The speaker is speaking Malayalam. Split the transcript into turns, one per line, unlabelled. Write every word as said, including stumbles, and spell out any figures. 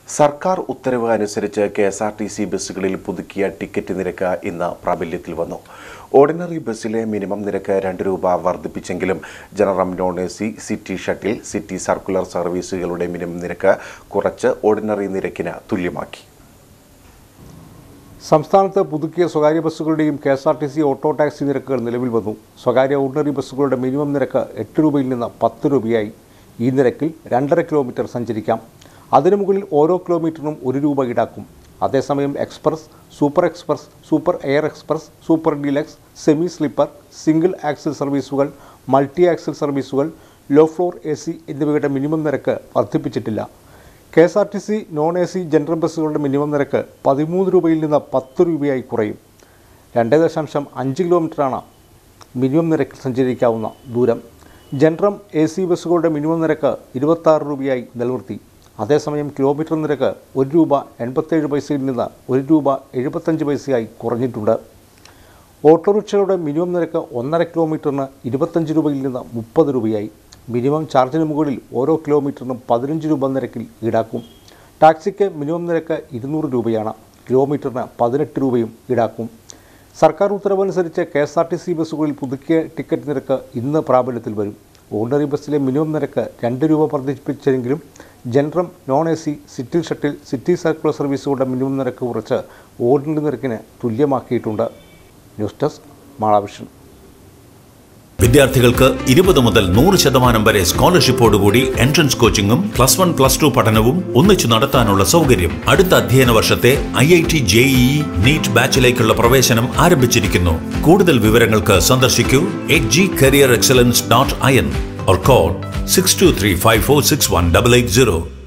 സർക്കാർ ഉത്തരവ് അനുസരിച്ച് K S R T C ബസ്സുകളിൽ പുതുക്കിയ ടിക്കറ്റ് നിരക്ക് ഇന്ന് പ്രാബല്യത്തിൽ വന്നു. ഓർഡിനറി ബസ്സിലെ മിനിമം നിരക്ക് രണ്ട് രൂപ വർദ്ധിപ്പിച്ചെങ്കിലും general, non A C, city shuttle, city circular സർവീസുകളുടെ മിനിമം നിരക്ക് കുറച്ച് ഓർഡിനറി നിരക്കിന് തുല്യമാക്കി.
സംസ്ഥാനത്ത് പുതുക്കിയ സ്വകാര്യ ബസ്സുകളുടെയും K S R T C auto taxi നിരക്കുകൾ നിലവിൽ വന്നു. സ്വകാര്യ ഓർഡിനറി ബസ്സുകളുടെ മിനിമം നിരക്ക് എട്ട് രൂപയിൽ നിന്ന് പത്ത് രൂപയായി. ഈ നിരക്കിൽ രണ്ടര കിലോമീറ്റർ സഞ്ചരിക്കാം. അതിനു മുകളിൽ ഓരോ കിലോമീറ്ററിനും ഒരു രൂപ ഈടാക്കും. അതേസമയം express, super express, super air express, super deluxe, semi sleeper, single axle സർവീസുകൾ, മൾട്ടി ആക്സിൽ സർവീസുകൾ, ലോ ഫ്ലോർ എ സി എന്നിവയുടെ മിനിമം നിരക്ക് വർദ്ധിപ്പിച്ചിട്ടില്ല. K S R T C non A C general ബസ്സുകളുടെ മിനിമം നിരക്ക് പതിമൂന്ന് രൂപയിൽ നിന്ന് പത്ത് രൂപയായി കുറയും. രണ്ട് ദശാംശം അഞ്ച് കിലോമീറ്ററാണ് മിനിമം നിരക്കിൽ സഞ്ചരിക്കാവുന്ന ദൂരം. ജനറൽ എ സി ബസ്സുകളുടെ മിനിമം നിരക്ക് ഇരുപത്താറ് രൂപയായി നിലനിർത്തി. അതേസമയം കിലോമീറ്റർ നിരക്ക് ഒരു രൂപ എൺപത്തേഴ് പൈസയിൽ നിന്ന് ഒരു രൂപ എഴുപത്തഞ്ച് പൈസയായി കുറഞ്ഞിട്ടുണ്ട്. ഓട്ടോറിക്ഷകളുടെ മിനിമം നിരക്ക് ഒന്നര കിലോമീറ്ററിന് ഇരുപത്തഞ്ച് രൂപയിൽ നിന്ന് മുപ്പത് രൂപയായി. മിനിമം ചാർജിന് മുകളിൽ ഓരോ കിലോമീറ്ററിനും പതിനഞ്ച് രൂപ നിരക്കിൽ ഈടാക്കും. ടാക്സിക്ക് മിനിമം നിരക്ക് ഇരുന്നൂറ് രൂപയാണ്. കിലോമീറ്ററിന് പതിനെട്ട് രൂപയും ഈടാക്കും. സർക്കാർ ഉത്തരവനുസരിച്ച് K S R T C ബസ്സുകളിൽ പുതുക്കിയ ടിക്കറ്റ് നിരക്ക് ഇന്ന് പ്രാബല്യത്തിൽ വരും. ഓർഡിനറി ബസ്സിലെ മിനിമം നിരക്ക് രണ്ട് രൂപ വർദ്ധിപ്പിച്ചെങ്കിലും general, non A C, city shuttle, city circular സർവീസുകളുടെ മിനിമം നിരക്ക് കുറച്ച് ഓർഡിനറി നിരക്കിന് തുല്യമാക്കിയിട്ടുണ്ട്. News desk Mala Vision.
വിദ്യാർത്ഥികൾക്ക് ഇരുപത് മുതൽ നൂറ് ശതമാനം വരെ സ്കോളർഷിപ്പോടുകൂടി എൻട്രൻസ് കോച്ചിങ്ങും പ്ലസ് വൺ പ്ലസ് ടു പഠനവും ഒന്നിച്ചു നടത്താനുള്ള സൗകര്യം. അടുത്ത അധ്യയന വർഷത്തെ I I T, J E E, NEET ബാച്ചിലേക്കുള്ള പ്രവേശനം ആരംഭിച്ചിരിക്കുന്നു. കൂടുതൽ വിവരങ്ങൾക്ക് സന്ദർശിക്കൂ H G career excellence dot I N or call six two three five four six one eight eight zero.